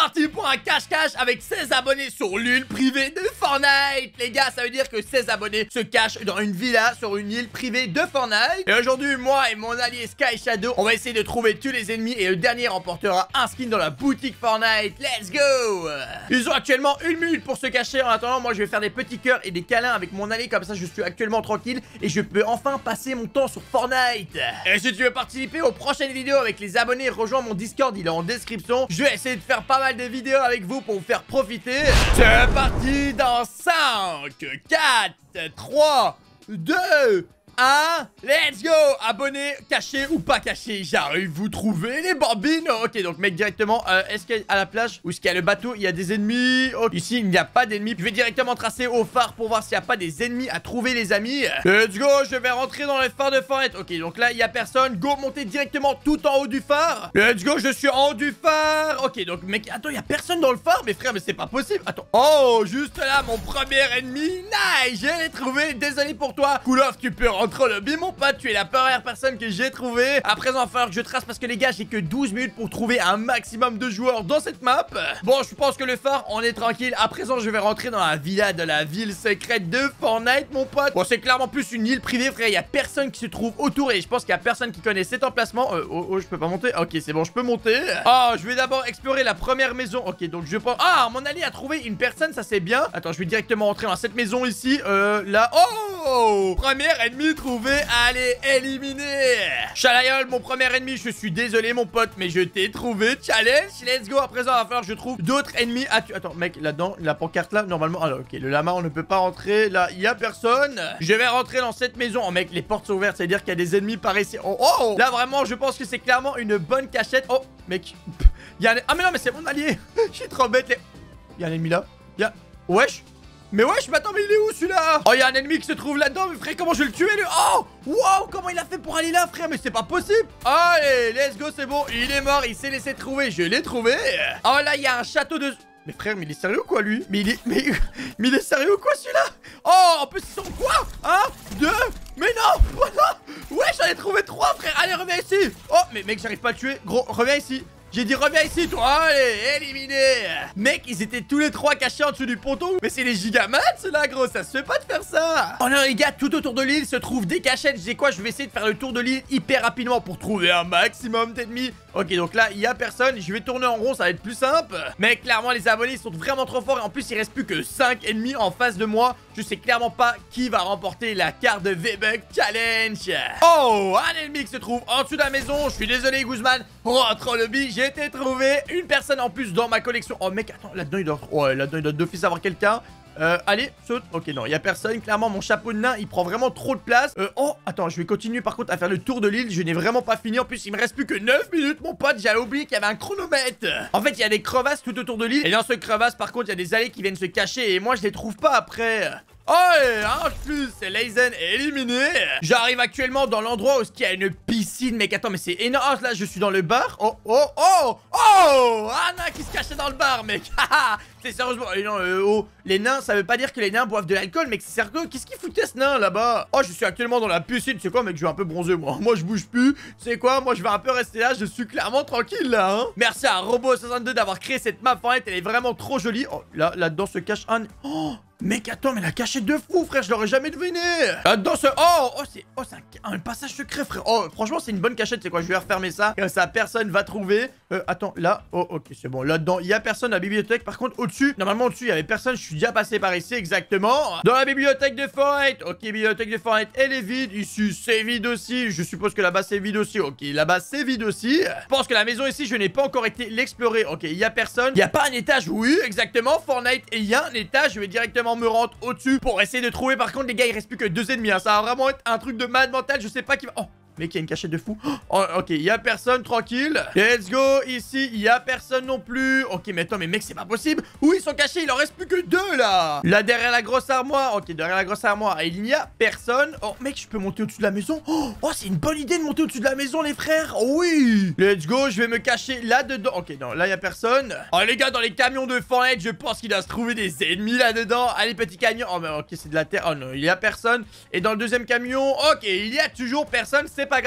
parti pour un cache-cache avec 16 abonnés sur l'île privée de Fortnite. Les gars, ça veut dire que 16 abonnés se cachent dans une villa sur une île privée de Fortnite. Et aujourd'hui, moi et mon allié Sky Shadow, on va essayer de trouver tous les ennemis et le dernier remportera un skin dans la boutique Fortnite. Let's go! Ils ont actuellement 1 minute pour se cacher. En attendant, moi je vais faire des petits cœurs et des câlins avec mon allié, comme ça je suis actuellement tranquille et je peux enfin passer mon temps sur Fortnite. Et si tu veux participer aux prochaines vidéos avec les abonnés, rejoins mon Discord, il est en description. Je vais essayer de faire pas mal de vidéos avec vous pour vous faire profiter. C'est parti dans 5, 4, 3, 2, 1, let's go! Abonnés, cachés ou pas cachés, j'arrive, vous trouvez les bambines? Ok, donc mec, directement, est-ce qu'à la plage ou est-ce qu'il y a le bateau, il y a des ennemis? Ok, ici, il n'y a pas d'ennemis. Je vais directement tracer au phare pour voir s'il n'y a pas des ennemis à trouver, les amis. Let's go, je vais rentrer dans le phare de Fortnite. Ok, donc là, il n'y a personne. Go, monter directement tout en haut du phare. Let's go, je suis en haut du phare. Ok, donc mec, attends, il n'y a personne dans le phare? Mais frère, mais c'est pas possible. Attends. Oh, juste là, mon premier ennemi. Nice, je l'ai trouvé. Désolé pour toi. Cool off, tu peux rentrer au lobby, mon pote. Tu es la première personne que j'ai trouvée. À présent, il va falloir que je trace parce que les gars, j'ai que 12 minutes pour trouver un maximum de joueurs dans cette map. Bon, je pense que le phare, on est tranquille. À présent, je vais rentrer dans la villa de la ville secrète de Fortnite, mon pote. Bon, c'est clairement plus une île privée, frère. Il y a personne qui se trouve autour et je pense qu'il y a personne qui connaît cet emplacement. Je peux pas monter. Ok, c'est bon, je peux monter. Oh, je vais d'abord explorer la première maison. Ok, donc je pense... Ah, mon allié a trouvé une personne, ça c'est bien. Attends, je vais directement rentrer dans cette maison ici. Là... Oh, premier ennemi trouvé. Allez, éliminé. Chalaïol, mon premier ennemi. Je suis désolé, mon pote, mais je t'ai trouvé. Challenge, let's go. À présent, il va falloir que je trouve d'autres ennemis à tuer. Attends, mec, là-dedans, la pancarte là, normalement... Ah, ok, le lama, on ne peut pas rentrer. Là, il y a personne. Je vais rentrer dans cette maison. Oh, mec, les portes sont ouvertes. C'est-à-dire qu'il y a des ennemis par ici. Oh, là, vraiment, je pense que c'est clairement une bonne cachette. Oh, mec, il y a un... Ah, mais non, mais c'est mon allié. Je suis trop bête. Il y a un ennemi là. Il y a... Wesh. Mais wesh, mais attends, mais il est où celui-là? Oh, il y a un ennemi qui se trouve là-dedans. Mais frère, comment je vais le tuer lui? Oh, wow, comment il a fait pour aller là, frère? Mais c'est pas possible. Allez, let's go, c'est bon. Il est mort, il s'est laissé trouver. Je l'ai trouvé. Oh, là, il y a un château de... Mais frère, mais il est sérieux ou quoi, lui? Mais il est... Mais il est sérieux ou quoi, celui-là? Oh, en plus, ils sont quoi? 1, 2... Mais non, voilà. Ouais, j'en ai trouvé 3, frère. Allez, reviens ici. Oh, mais mec, j'arrive pas à le tuer. Gros, reviens ici. J'ai dit reviens ici toi. Allez, éliminé. Mec, ils étaient tous les 3 cachés en dessous du ponton. Mais c'est les gigamats là, gros. Ça se fait pas de faire ça. Oh non, les gars, tout autour de l'île se trouvent des cachettes. Je sais quoi, je vais essayer de faire le tour de l'île hyper rapidement pour trouver un maximum d'ennemis. Ok, donc là, il y a personne. Je vais tourner en rond, ça va être plus simple. Mais clairement, les abonnés sont vraiment trop forts. Et en plus, il reste plus que 5 ennemis en face de moi. Je sais clairement pas qui va remporter la carte de V-Buck Challenge. Oh, un ennemi qui se trouve en dessous de la maison. Je suis désolé, Guzman. Rentre au lobby. J'ai été trouvé une personne en plus dans ma collection. Oh, mec, attends, là-dedans, il doit... Ouais, là-dedans, il doit d'office avoir quelqu'un. Allez, saute. Ok, non, il y a personne. Clairement, mon chapeau de nain, il prend vraiment trop de place. Oh, attends, je vais continuer par contre à faire le tour de l'île. Je n'ai vraiment pas fini. En plus, il me reste plus que 9 minutes, mon pote. J'avais oublié qu'il y avait un chronomètre. En fait, il y a des crevasses tout autour de l'île. Et dans ce crevasse, par contre, il y a des allées qui viennent se cacher. Et moi, je les trouve pas après. Oh, et en plus, c'est Leizen éliminé. J'arrive actuellement dans l'endroit où il y a une piscine. Mec, attends, mais c'est énorme. Là, je suis dans le bar. Oh, oh, oh, oh, Anna qui se cachait dans le bar, mec. C'est sérieusement... non, oh, les nains, ça veut pas dire que les nains boivent de l'alcool, mec. C'est sérieux. Qu'est-ce qu'il foutait ce nain là-bas? Oh, je suis actuellement dans la piscine. C'est quoi, mec? Je vais un peu bronzer, moi. Moi, je bouge plus. C'est quoi? Moi, je vais un peu rester là. Je suis clairement tranquille, là, hein. Merci à Robo62 d'avoir créé cette map. Fortnite, elle est vraiment trop jolie. Oh, là-dedans se cache un... Oh, mec, attends, mais la cachette de fou, frère, je l'aurais jamais deviné. Là-dedans, c'est un passage secret, frère. Oh, franchement, c'est une bonne cachette, c'est quoi? Je vais refermer ça. Comme ça, personne va trouver. Attends, là. Oh, ok, c'est bon. Là-dedans, il y a personne. La bibliothèque, par contre, au-dessus, normalement, au-dessus, il y avait personne. Je suis déjà passé par ici, exactement. Dans la bibliothèque de Fortnite. Ok, bibliothèque de Fortnite, elle est vide. Ici, c'est vide aussi. Je suppose que là-bas, c'est vide aussi. Ok, là-bas, c'est vide aussi. Je pense que la maison ici, je n'ai pas encore été l'explorer. Ok, il y a personne. Il n'y a pas un étage. Oui, exactement. Fortnite, et il y a un étage. Je vais directement me rendre au-dessus pour essayer de trouver. Par contre, les gars, il reste plus que 2 ennemis, hein. Ça va vraiment être un truc de malade mental. Je sais pas qui va... Oh, mec, il y a une cachette de fou. Oh, ok, il y a personne, tranquille. Let's go. Ici, il y a personne non plus. Ok, mais attends, mais mec, c'est pas possible. Où ils sont cachés? Il en reste plus que 2 là. Là, derrière la grosse armoire. Ok, derrière la grosse armoire, il n'y a personne. Oh, mec, je peux monter au-dessus de la maison. Oh, c'est une bonne idée de monter au-dessus de la maison, les frères. Oh, oui. Let's go, je vais me cacher là-dedans. Ok, non, là, il y a personne. Oh, les gars, dans les camions de Fortnite, je pense qu'il doit se trouver des ennemis là-dedans. Allez, petit camion. Oh, mais ok, c'est de la terre. Oh, non, il y a personne. Et dans le deuxième camion, ok, il y a toujours personne. C'est pas grave.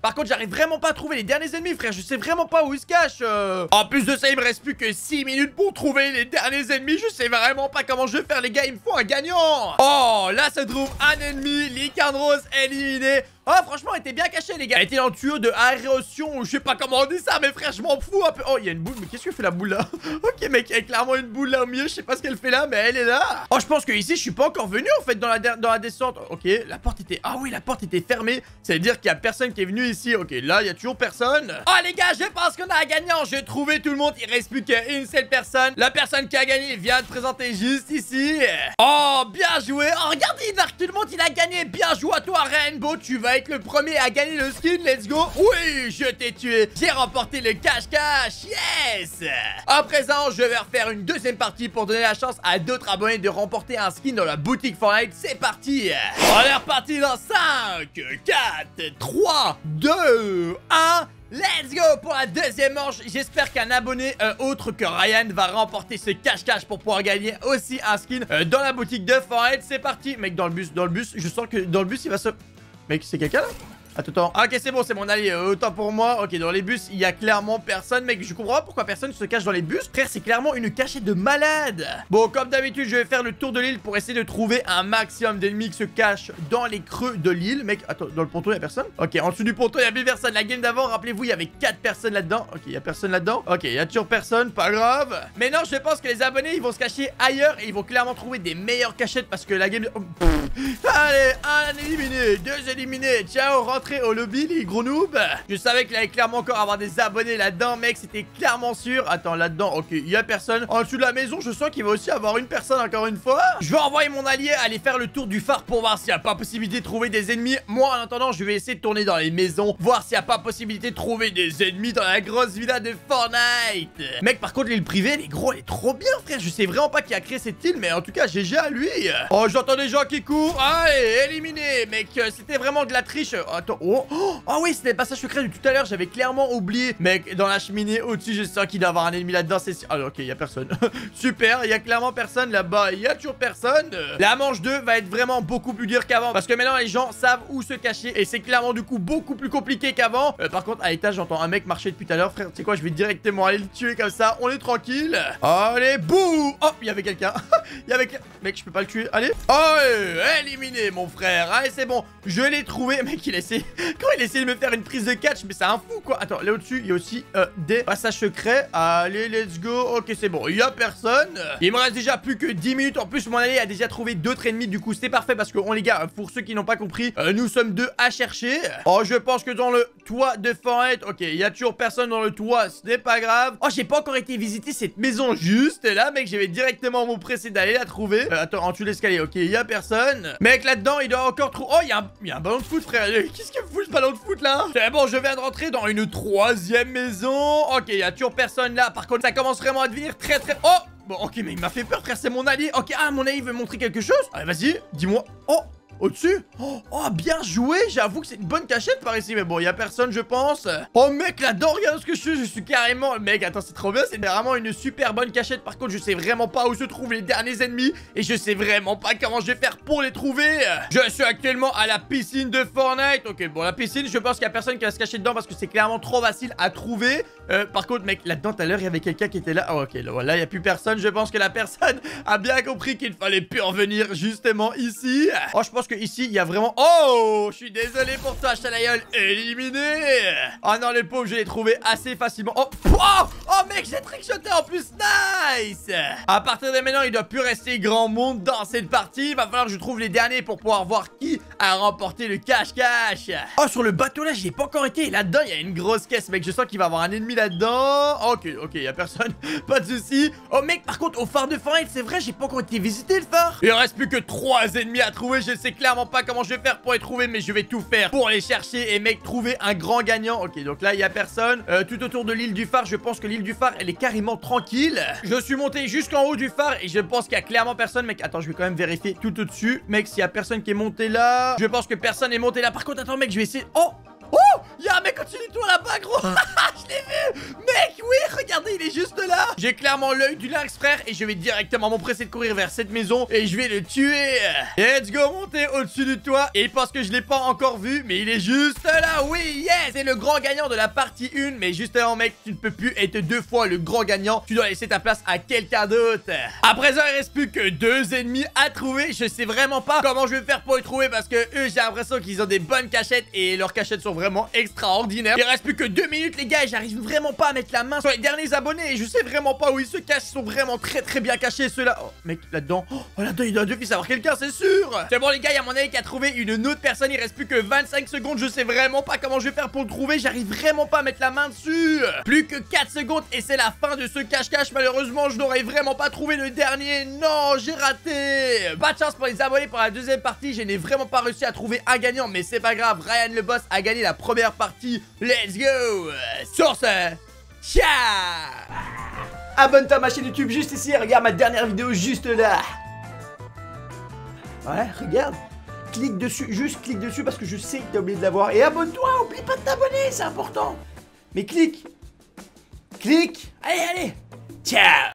Par contre, j'arrive vraiment pas à trouver les derniers ennemis, frère. Je sais vraiment pas où ils se cachent. En plus de ça, il me reste plus que 6 minutes pour trouver les derniers ennemis. Je sais vraiment pas comment je vais faire, les gars. Il me faut un gagnant. Oh, là, se trouve un ennemi. Licorne Rose éliminé. Oh, franchement, elle était bien cachée, les gars. Elle était dans le tuyau de aération. Je sais pas comment on dit ça, mais frère, je m'en fous un peu. Oh, il y a une boule. Mais qu'est-ce que fait la boule là? Ok, mec, il y a clairement une boule là au milieu. Je sais pas ce qu'elle fait là, mais elle est là. Oh, je pense que ici, je suis pas encore venu en fait dans la descente. Ok, la porte était. Ah oui, la porte était fermée. Ça veut dire qu'il y a personne qui est venu ici. Ok, là, il y a toujours personne. Oh, les gars, je pense qu'on a un gagnant. J'ai trouvé tout le monde. Il reste plus qu'une seule personne. La personne qui a gagné vient de présenter juste ici. Oh, bien joué. Oh, regardez, il marque tout le monde. Il a gagné. Bien joué à toi, Rainbow. Tu vas être le premier à gagner le skin. Let's go. Oui, je t'ai tué. J'ai remporté le cache-cache. Yes. À présent, je vais refaire une deuxième partie pour donner la chance à d'autres abonnés de remporter un skin dans la boutique Fortnite. C'est parti. On est reparti dans 5, 4, 3, 2, 1. Let's go pour la deuxième manche. J'espère qu'un abonné autre que Ryan va remporter ce cache-cache pour pouvoir gagner aussi un skin dans la boutique de Fortnite. C'est parti. Mec, dans le bus, je sens que dans le bus, il va se... Mec, c'est quelqu'un là? Attends. Ok, c'est bon, c'est mon allié. Autant pour moi. Ok, dans les bus, il y a clairement personne. Mec, je comprends pas pourquoi personne se cache dans les bus. Frère, c'est clairement une cachette de malade. Bon, comme d'habitude, je vais faire le tour de l'île pour essayer de trouver un maximum d'ennemis qui se cachent dans les creux de l'île. Mec, attends, dans le ponton, il y a personne? Ok, en dessous du ponton, il y a plus personne. La game d'avant, rappelez-vous, il y avait 4 personnes là-dedans. Ok, il y a personne là-dedans. Ok, il y a toujours personne. Pas grave. Mais non, je pense que les abonnés, ils vont se cacher ailleurs et ils vont clairement trouver des meilleures cachettes parce que la game... Oh, allez, un éliminé, 2 éliminés. Ciao, rentrez au lobby, les gros noobs. Je savais qu'il allait clairement encore avoir des abonnés là-dedans, mec, c'était clairement sûr. Attends, là-dedans, ok, il y a personne. En dessous de la maison, je sens qu'il va aussi avoir une personne encore une fois. Je vais envoyer mon allié aller faire le tour du phare pour voir s'il n'y a pas possibilité de trouver des ennemis. Moi, en attendant, je vais essayer de tourner dans les maisons, voir s'il n'y a pas possibilité de trouver des ennemis dans la grosse villa de Fortnite. Mec, par contre, l'île privée, les gros, elle est trop bien, frère. Je sais vraiment pas qui a créé cette île, mais en tout cas, GG à lui. Oh, j'entends des gens qui courent. Allez, éliminé. Mec, c'était vraiment de la triche. Attends, oh oui, c'était le passage secret de tout à l'heure. J'avais clairement oublié. Mec, dans la cheminée au-dessus, je sens qu'il doit y avoir un ennemi là-dedans. C'est... Ah, ok, il y a personne. Super, il y a clairement personne là-bas. Il y a toujours personne. La manche 2 va être vraiment beaucoup plus dure qu'avant. Parce que maintenant, les gens savent où se cacher. Et c'est clairement du coup beaucoup plus compliqué qu'avant. Par contre, à l'étage, j'entends un mec marcher depuis tout à l'heure. Frère, tu sais quoi, je vais directement aller le tuer comme ça. On est tranquille. Allez, bouh. Oh, il y avait quelqu'un. Il y avait... Mec, je peux pas le tuer. Allez. Allez, éliminé, mon frère. Allez, c'est bon. Je l'ai trouvé. Mec, il essaie... Quand il essaie de me faire une prise de catch, mais c'est un fou, quoi. Attends, là au-dessus, il y a aussi des passages secrets. Allez, let's go. Ok, c'est bon. Il y a personne. Il me reste déjà plus que 10 minutes. En plus, mon allié a déjà trouvé d'autres ennemis. Du coup, c'est parfait parce que, les gars, pour ceux qui n'ont pas compris, nous sommes 2 à chercher. Oh, je pense que dans le toit de Fortnite, ok, il y a toujours personne dans le toit. Ce n'est pas grave. Oh, j'ai pas encore été visiter cette maison juste là, mec. Je vais directement m'empresser d'aller la trouver. Attends, en dessous de l'escalier. Ok, il y a personne. Mec, là-dedans, il doit encore trouver. Oh, il y a un ballon de foot, frère. Qu'est-ce qu'il fout ce ballon de foot là? C'est bon, je viens de rentrer dans une 3e maison. Ok, il y a toujours personne là. Par contre, ça commence vraiment à devenir très. Oh! Bon, ok, mais il m'a fait peur, frère. C'est mon allié. Ok, ah, mon allié veut montrer quelque chose. Allez, vas-y, dis-moi. Oh! Au-dessus? Oh, bien joué. J'avoue que c'est une bonne cachette par ici. Mais bon, il y a personne, je pense. Oh, mec, là-dedans, regarde ce que je suis. Je suis carrément... Mec, attends, c'est trop bien. C'est vraiment une super bonne cachette. Par contre, je sais vraiment pas où se trouvent les derniers ennemis. Et je sais vraiment pas comment je vais faire pour les trouver. Je suis actuellement à la piscine de Fortnite. Ok, bon, la piscine, je pense qu'il y a personne qui va se cacher dedans parce que c'est clairement trop facile à trouver. Par contre, mec, là-dedans, tout à l'heure, il y avait quelqu'un qui était là. Oh, ok, là, il n'y a plus personne. Je pense que la personne a bien compris qu'il fallait plus en venir justement ici. Oh, je pense que ici, il y a vraiment... Oh, je suis désolé pour toi, Chalaïol. Éliminé. Oh non, les pauvres, je l'ai trouvé assez facilement. Oh, mec, j'ai trickshoté en plus. Nice. À partir de maintenant, il doit plus rester grand monde dans cette partie. Il va falloir que je trouve les derniers pour pouvoir voir qui a remporté le cache-cache. Oh, sur le bateau, là, j'y ai pas encore été. Là-dedans, il y a une grosse caisse, mec. Je sens qu'il va y avoir un ennemi là-dedans. Ok, il y a personne. Pas de soucis. Oh, mec, par contre, au phare de Fortnite, c'est vrai, j'ai pas encore été visiter le phare. Il reste plus que 3 ennemis à trouver. Je sais clairement pas comment je vais faire pour les trouver, mais je vais tout faire pour les chercher et mec trouver un grand gagnant. Ok, donc là il y a personne tout autour de l'île du phare. Je pense que l'île du phare elle est carrément tranquille. Je suis monté jusqu'en haut du phare et je pense qu'il y a clairement personne. Mec, attends, je vais quand même vérifier tout au-dessus. Mec, s'il y a personne qui est monté là, je pense que personne est monté là. Par contre, attends, mec, je vais essayer. Oh, Y'a un mec au-dessus du toit là-bas, gros. Je l'ai vu. Mec, oui, regardez, il est juste là. J'ai clairement l'œil du lynx, frère, et je vais directement m'empresser de courir vers cette maison et je vais le tuer. Let's go, monter au-dessus du toit. Et il pense que je l'ai pas encore vu, mais il est juste là. Oui, yes. C'est le grand gagnant de la partie 1. Mais justement, mec, tu ne peux plus être 2 fois le grand gagnant. Tu dois laisser ta place à quelqu'un d'autre. À présent, il reste plus que 2 ennemis à trouver. Je sais vraiment pas comment je vais faire pour les trouver parce que eux, j'ai l'impression qu'ils ont des bonnes cachettes et leurs cachettes sont vraiment extraordinaires. Il reste plus que 2 minutes, les gars, et j'arrive vraiment pas à mettre la main sur les derniers abonnés et je sais vraiment pas où ils se cachent. Ils sont vraiment très bien cachés, ceux-là. Oh, mec, là-dedans. Oh, là-dedans, il doit d'office avoir quelqu'un, c'est sûr. C'est bon, les gars, il y a mon ami qui a trouvé une autre personne. Il reste plus que 25 secondes. Je sais vraiment pas comment je vais faire pour le trouver. J'arrive vraiment pas à mettre la main dessus. Plus que 4 secondes et c'est la fin de ce cache-cache. Malheureusement, je n'aurais vraiment pas trouvé le dernier. Non, j'ai raté. Pas de chance pour les abonnés pour la deuxième partie. Je n'ai vraiment pas réussi à trouver un gagnant, mais c'est pas grave. Ryan le boss a gagné la première partie. Let's go. Sur ce, ciao. Abonne-toi à ma chaîne YouTube juste ici. Regarde ma dernière vidéo juste là. Ouais, regarde. Clique dessus, juste clique dessus parce que je sais que t'as oublié de l'avoir. Et abonne-toi, oublie pas de t'abonner, c'est important. Mais clique. Clique. Allez, allez. Ciao.